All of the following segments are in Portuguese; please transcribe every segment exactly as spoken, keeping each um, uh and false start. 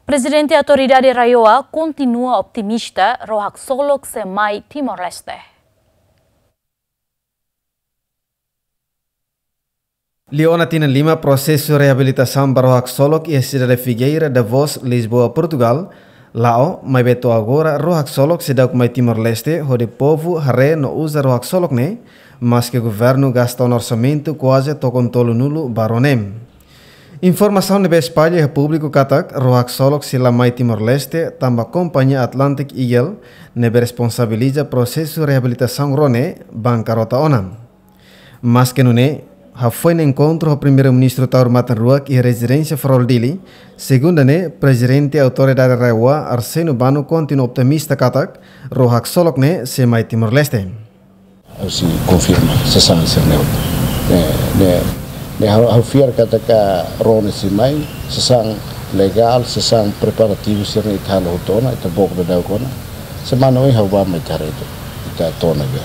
Presidente da Autoridade Raioa continua optimista rohak solok semai Timor-Leste. Leona tinha lima processo de reabilitação para rohak solok e a cidade de Figueira da Voz, Lisboa, Portugal. Lá, mas beto agora rohak solok se dá com mais Timor-Leste, onde o povo haré não usa rohak solok né, mas que o governo gasta um orçamento quase tocam tolo nulo baronem. Informação de Espalha e Público Katak, rohak solok se lá mais Timor-Leste, também a Companhia Atlantic Eagle, nebe responsabiliza processo de reabilitação rone, bancarota onam. Mas que não é, ha foi no encontro o primeiro-ministro Taur Matanruak e a residência Froldili, segundo né, presidente da Autoridade Raioa, Arsênio Bano, continua optimista Katak, rohak solok né, se mais Timor-Leste. Se confirma, se sabe ser neutro. Ao fiar kata ka rone si mai, sesang legal, sesang preparatif sirni thalo tona, ita bok da daw kona. Semana oi hawa mai tare itu, ita tona ga.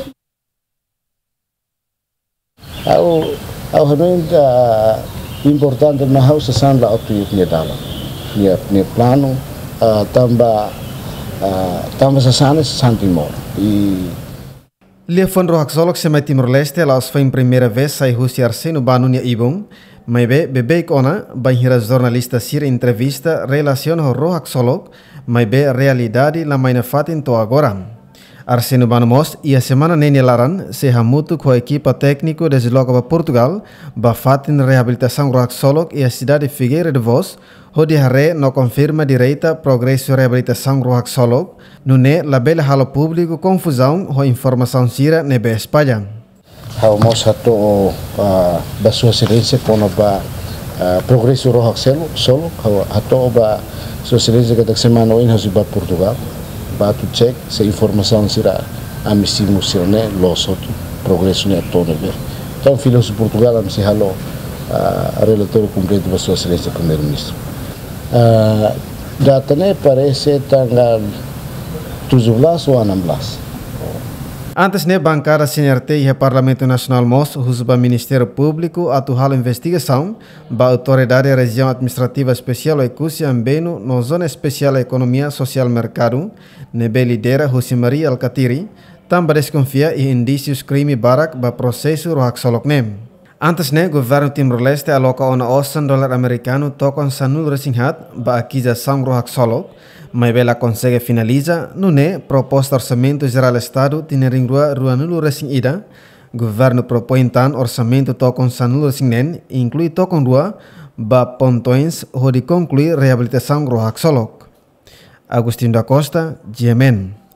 Au au hanuin ka importante na hau sesang la otu ni dala. Ni ni plano tamba tamba sesane sesang Timor. I Lefon rohak solok se mai Timor-Leste laos foi em primeira vez sai Rússia Arsênio Bano nia ibong, mas be bebe kona banhira jornalista sir entrevista relaciona o rohak solok, mas be realidade la mai na fatin to agora. Arsênio Bano mos e a semana nene laran se hamutu com a equipa técnico desloca para Portugal, ba fatin reabilitação rohak solok e a cidade de Figueira de Voz, onde haré não confirma direita progresso reabilitação rohak solok, no ne la bela halo público confusão ou informação sira nebe Espanha. Hau mos hato ba sua silência kono ba progresso rohak solok, hau hato ba sua silência que semana in hasu ba Portugal, ba tu check se informação sira amissimo sirne losot progresso ne to nebe. Então filhos de Portugal am se halo relator completo ba sua silência primeiro-ministro. Uh, datanya parece tanggal tujuh belas ou enam belas. Antes ne bancada C N R T e o Parlamento Nacional mos husba Ministério Público atual investigação ba Autoridade Região Administrativa Especial e Cusia Ambeno no Zona Especial Economia Social Mercado nebe lidera José Maria Alcatiri também desconfia e indícios crime barak ba processo rohak solok nem. Antes ne, governo Timor-Leste aloca ona osan dolar americano tocam sanul resinghat ba acusação rohak solok, mas bela consegue finaliza, no ne, proposta orçamento geral Estado tinering rua rua nulo resing ida, governo propõe tan orçamento tocam sanul resing nen, inclui tocam rua ba pontões onde concluir reabilitação rohak solok. Agostinho da Costa, G M N.